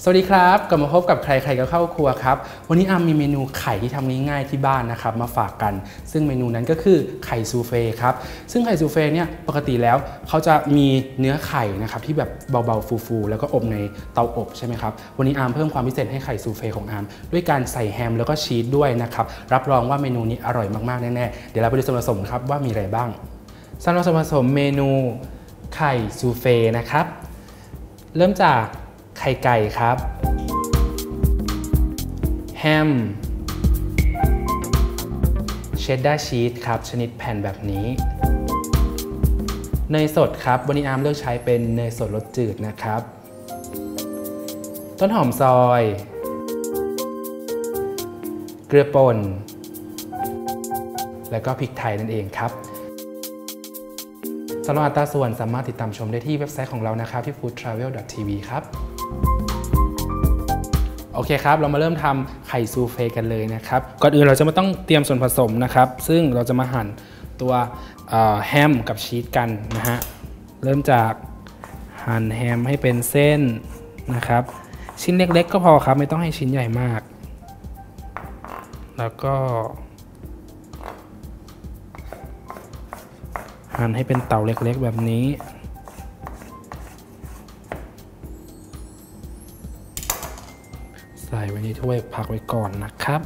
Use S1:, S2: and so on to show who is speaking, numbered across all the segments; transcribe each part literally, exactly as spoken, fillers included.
S1: สวัสดีครับกลับมาพบกับใครใครก็เข้าครัวครับวันนี้อาร์มมีเมนูไข่ที่ทำง่ายๆที่บ้านนะครับมาฝากกันซึ่งเมนูนั้นก็คือไข่ซูเฟ่ครับซึ่งไข่ซูเฟ่เนี่ยปกติแล้วเขาจะมีเนื้อไข่นะครับที่แบบเบาๆฟูๆแล้วก็อบในเตาอบใช่ไหมครับวันนี้อาร์มเพิ่มความพิเศษให้ไข่ซูเฟ่ของอาร์มด้วยการใส่แฮมแล้วก็ชีสด้วยนะครับรับรองว่าเมนูนี้อร่อยมากๆแน่ๆเดี๋ยวเราไปดูส่วนผสมครับว่ามีอะไรบ้างสำหรับส่วนผสมเมนูไข่ซูเฟ่นะครับเริ่มจากไข่ไก่ครับแฮมเชดดาร์ชีสครับชนิดแผ่นแบบนี้เนยสดครับวันนี้อาร์มเลือกใช้เป็นเนยสดรสจืดนะครับต้นหอมซอยเกลือป่นแล้วก็พริกไทยนั่นเองครับสำหรับอัตราส่วนสามารถติดตามชมได้ที่เว็บไซต์ของเรานะครับที่ ฟู้ดทราเวล ดอท ที วี ครับโอเคครับเรามาเริ่มทำไข่ซูเฟ่กันเลยนะครับก่อนอื่นเราจะมาต้องเตรียมส่วนผสมนะครับซึ่งเราจะมาหั่นตัวแฮมกับชีสกันนะฮะเริ่มจากหั่นแฮมให้เป็นเส้นนะครับชิ้นเล็กๆก็พอครับไม่ต้องให้ชิ้นใหญ่มากแล้วก็หั่นให้เป็นเต๋าเล็กๆแบบนี้ใส่ไว้ในถ้วยพักไว้ก่อนนะครับ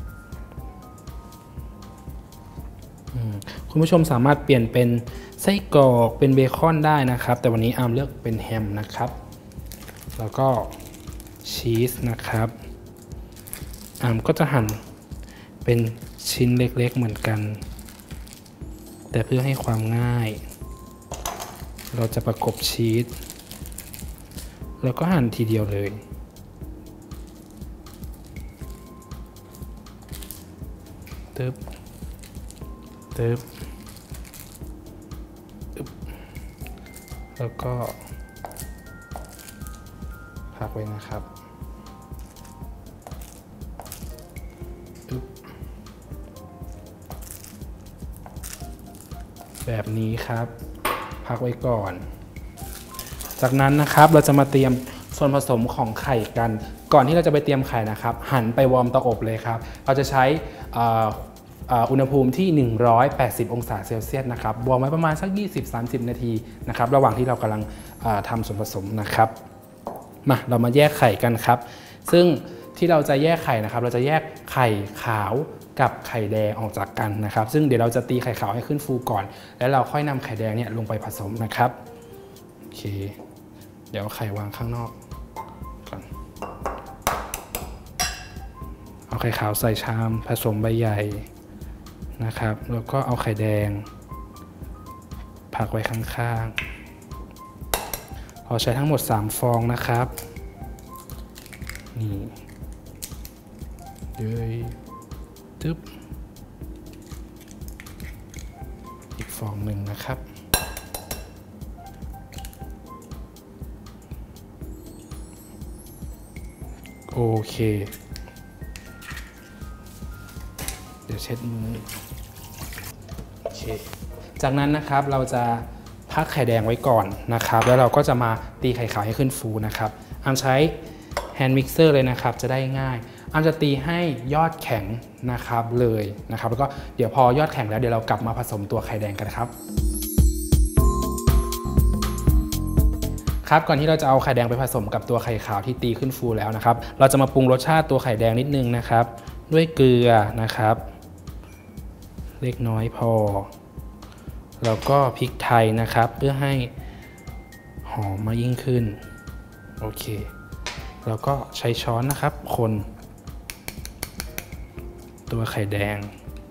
S1: คุณผู้ชมสามารถเปลี่ยนเป็นไส้กรอกเป็นเบคอนได้นะครับแต่วันนี้อาร์มเลือกเป็นแฮมนะครับแล้วก็ชีสนะครับอาร์มก็จะหั่นเป็นชิ้นเล็กๆเหมือนกันแต่เพื่อให้ความง่ายเราจะประกบชีสแล้วก็หั่นทีเดียวเลยตึ๊บตึ๊บแล้วก็พักไว้นะครับแบบนี้ครับพักไว้ก่อนจากนั้นนะครับเราจะมาเตรียมส่วนผสมของไข่กันก่อนที่เราจะไปเตรียมไข่นะครับหันไปวอร์มเตาอบเลยครับเราจะใช้อุณหภูมิที่หนึ่งร้อยแปดสิบองศาเซลเซียสนะครับวอร์มไว้ประมาณสัก ยี่สิบถึงสามสิบ นาทีนะครับระหว่างที่เรากำลังทำส่วนผสมนะครับมาเรามาแยกไข่กันครับซึ่งที่เราจะแยกไข่นะครับเราจะแยกไข่ขาวกับไข่แดงออกจากกันนะครับซึ่งเดี๋ยวเราจะตีไข่ขาวให้ขึ้นฟูก่อนแล้วเราค่อยนำไข่แดงเนี่ยลงไปผสมนะครับโอเคเดี๋ยวไข่วางข้างนอกก่อนเอาไข่ขาวใส่ชามผสมใบใหญ่นะครับแล้วก็เอาไข่แดงพักไว้ข้างๆเราใช้ทั้งหมดสามฟองนะครับนี่เลยตึ๊บอีกฟองหนึ่งนะครับโอเคเดี๋ยวเช็ดมือโอเคจากนั้นนะครับเราจะพักไข่แดงไว้ก่อนนะครับแล้วเราก็จะมาตีไข่ขาวให้ขึ้นฟูนะครับอาร์มใช้แฮนด์มิกเซอร์เลยนะครับจะได้ง่ายอาร์มจะตีให้ยอดแข็งนะครับเลยนะครับแล้วก็เดี๋ยวพอยอดแข็งแล้วเดี๋ยวเรากลับมาผสมตัวไข่แดงกันครับครับก่อนที่เราจะเอาไข่แดงไปผสมกับตัวไข่ขาวที่ตีขึ้นฟูแล้วนะครับเราจะมาปรุงรสชาติตัวไข่แดงนิดนึงนะครับด้วยเกลือนะครับเล็กน้อยพอแล้วก็พริกไทยนะครับเพื่อให้หอมมายิ่งขึ้นโอเคแล้วก็ใช้ช้อนนะครับคนตัวไข่แดง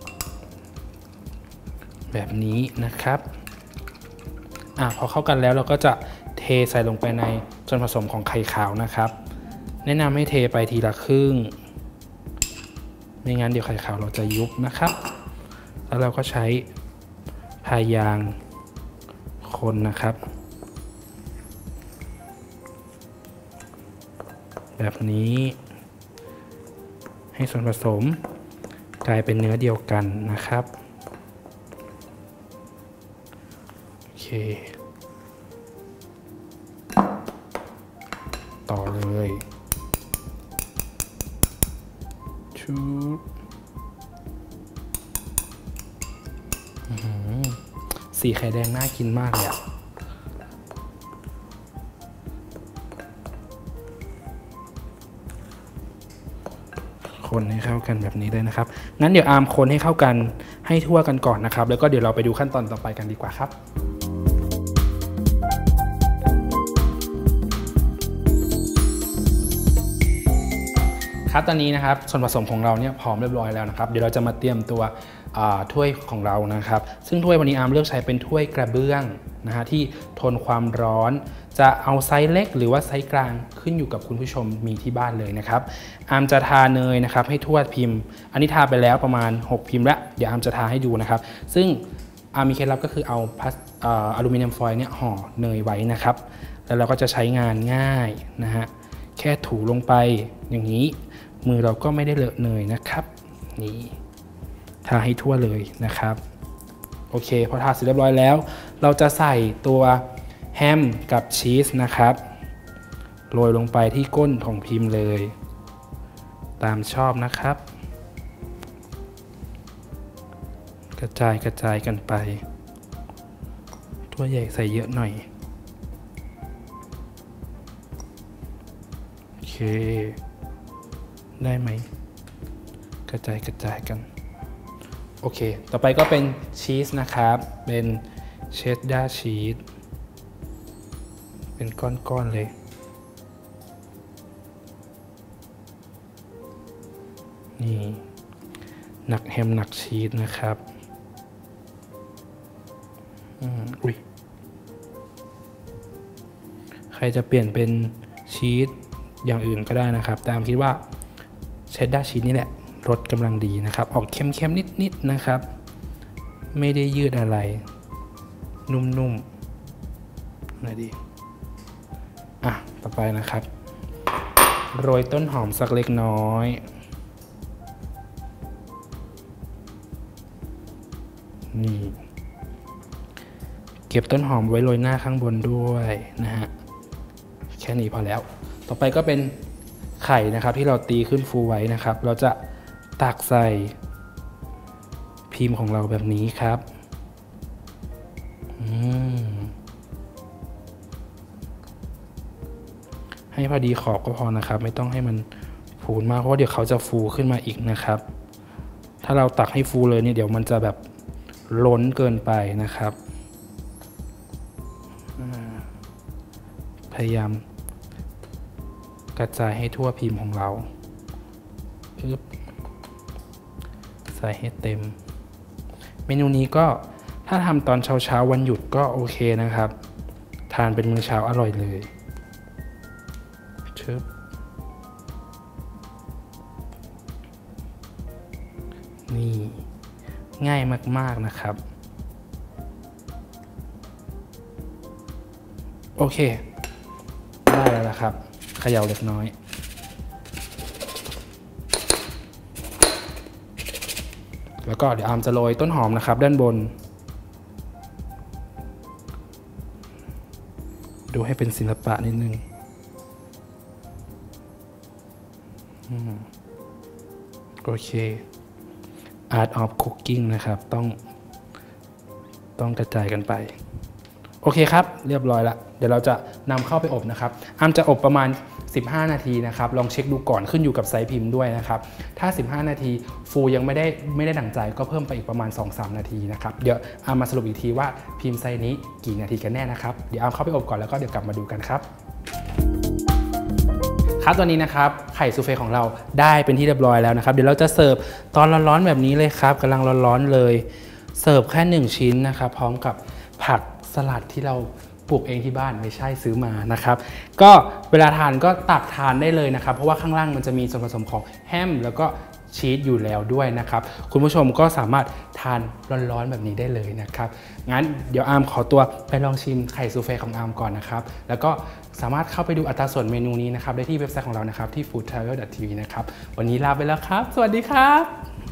S1: แบบนี้นะครับอ่ะพอเข้ากันแล้วเราก็จะเทใส่ลงไปในส่วนผสมของไข่ขาวนะครับแนะนำให้เทไปทีละครึ่งไม่งั้นเดี๋ยวไข่ขาวเราจะยุบนะครับแล้วเราก็ใช้พายางคนนะครับแบบนี้ให้ส่วนผสมกลายเป็นเนื้อเดียวกันนะครับโอเค ต่อเลยชูสีไข่แดงน่ากินมากเลยอะคนให้เข้ากันแบบนี้เลยนะครับงั้นเดี๋ยวอาร์มคนให้เข้ากันให้ทั่วกันก่อนนะครับแล้วก็เดี๋ยวเราไปดูขั้นตอนต่อไปกันดีกว่าครับครับตอนนี้นะครับส่วนผสมของเราเนี่ยพร้อมเรียบร้อยแล้วนะครับเดี๋ยวเราจะมาเตรียมตัวถ้วยของเรานะครับซึ่งถ้วยวันนี้อาร์มเลือกใช้เป็นถ้วยกระเบื้องนะฮะที่ทนความร้อนจะเอาไซส์เล็กหรือว่าไซส์กลางขึ้นอยู่กับคุณผู้ชมมีที่บ้านเลยนะครับอาร์มจะทาเนยนะครับให้ทั่วพิมพ์อันนี้ทาไปแล้วประมาณหกพิมพ์แล้วเดี๋ยวอาร์มจะทาให้ดูนะครับซึ่งอาร์มมีเคล็ดลับก็คือเอาพลาสอลูมิเนียมฟอยล์เนี่ยห่อเนยไว้นะครับแล้วเราก็จะใช้งานง่ายนะฮะแค่ถูลงไปอย่างนี้มือเราก็ไม่ได้เลอะเนยนะครับนี่ทาให้ทั่วเลยนะครับโอเคพอทาเสร็จเรียบร้อยแล้วเราจะใส่ตัวแฮมกับชีสนะครับโรยลงไปที่ก้นของพิมพ์เลยตามชอบนะครับกระจายกระจายกันไปถ้วยใหญ่ใส่เยอะหน่อยโอเคได้ไหมกระจายกระจายกันโอเคต่อไปก็เป็นชีสนะครับเป็นเชดดาร์ชีสเป็นก้อนๆเลยนี่หนักแฮมหนักชีสนะครับอุ้ยใครจะเปลี่ยนเป็นชีสอย่างอื่นก็ได้นะครับตามคิดว่าเชดดาร์ชีสนี่แหละรสกำลังดีนะครับออกเค็มๆนิดๆนะครับไม่ได้ยืดอะไรนุ่มๆหน่อยดีอ่ะต่อไปนะครับโรยต้นหอมสักเล็กน้อยนี่เก็บต้นหอมไว้โรยหน้าข้างบนด้วยนะฮะแค่นี้พอแล้วต่อไปก็เป็นไข่นะครับที่เราตีขึ้นฟูไว้นะครับเราจะตักใส่พิมพ์ของเราแบบนี้ครับให้พอดีขอบก็พอนะครับไม่ต้องให้มันฟูมากเพราะเดี๋ยวเขาจะฟูขึ้นมาอีกนะครับถ้าเราตักให้ฟูเลยเนี่ยเดี๋ยวมันจะแบบล้นเกินไปนะครับพยายามกระจายให้ทั่วพิมพ์ของเราอึ๊บใส่ให้เต็มเมนูนี้ก็ถ้าทำตอนเช้าๆวันหยุดก็โอเคนะครับทานเป็นมื้อเช้าอร่อยเลยชึบนี่ง่ายมากๆนะครับโอเคได้แล้วล่ะครับเขย่าเล็กน้อยแล้วก็เดี๋ยวอาร์มจะโรยต้นหอมนะครับด้านบนดูให้เป็นศิลปะนิดนึงโอเค Art of Cooking นะครับต้องต้องกระจายกันไปโอเคครับเรียบร้อยละเดี๋ยวเราจะนำเข้าไปอบนะครับอาร์มจะอบประมาณสิบห้านาทีนะครับลองเช็คดูก่อนขึ้นอยู่กับไซส์พิมพ์ด้วยนะครับถ้าสิบห้านาทีฟูยังไม่ได้ไม่ได้ดั่งใจก็เพิ่มไปอีกประมาณ สองถึงสาม นาทีนะครับเดี๋ยวอาร์มมาสรุปอีกทีว่าพิมพ์ไซส์นี้กี่นาทีกันแน่นะครับเดี๋ยวอาร์มเข้าไปอบก่อนแล้วก็เดี๋ยวกลับมาดูกันครับครับตอนนี้นะครับไข่ซูเฟ่ของเราได้เป็นที่เรียบร้อยแล้วนะครับเดี๋ยวเราจะเสิร์ฟตอนร้อนๆแบบนี้เลยครับกำลังร้อนๆเลยเสิร์ฟแค่หนึ่งชิ้นนะครับพร้อมกับผักสลัดที่เราปลูกเองที่บ้านไม่ใช่ซื้อมานะครับก็เวลาทานก็ตักทานได้เลยนะครับเพราะว่าข้างล่างมันจะมีส่วนผสมของแฮมแล้วก็ชีสอยู่แล้วด้วยนะครับคุณผู้ชมก็สามารถทานร้อนๆแบบนี้ได้เลยนะครับงั้นเดี๋ยวอาร์มขอตัวไปลองชิมไข่ซูเฟ่ของอาร์มก่อนนะครับแล้วก็สามารถเข้าไปดูอัตราส่วนเมนูนี้นะครับได้ที่เว็บไซต์ของเรานะครับที่ ฟู้ดทราเวล ดอท ที วี นะครับวันนี้ลาไปแล้วครับสวัสดีครับ